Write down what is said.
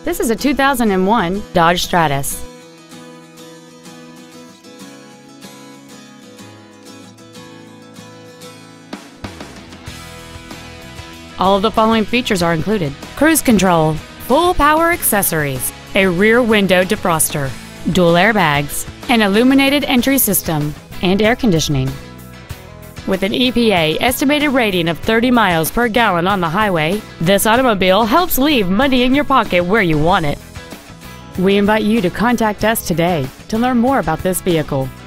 This is a 2001 Dodge Stratus. All of the following features are included: cruise control, full power accessories, a rear window defroster, dual airbags, an illuminated entry system, and air conditioning. With an EPA estimated rating of 30 miles per gallon on the highway, this automobile helps leave money in your pocket where you want it. We invite you to contact us today to learn more about this vehicle.